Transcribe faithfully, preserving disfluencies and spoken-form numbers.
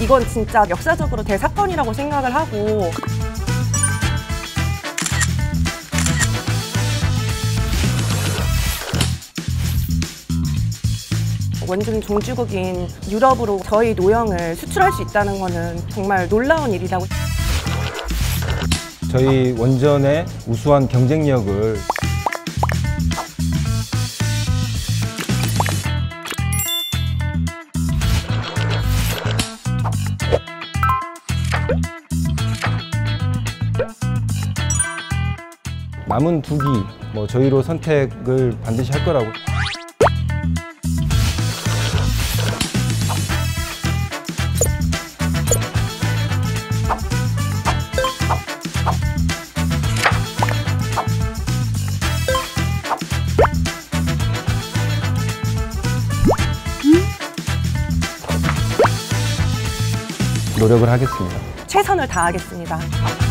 이건 진짜 역사적으로 대사건이라고 생각을 하고, 원중 종주국인 유럽으로 저희 노형을 수출할 수 있다는 것은 정말 놀라운 일이라고. 저희 원전의 우수한 경쟁력을 남은 두 기 뭐 저희로 선택을 반드시 할 거라고. 노력을 하겠습니다. 최선을 다하겠습니다.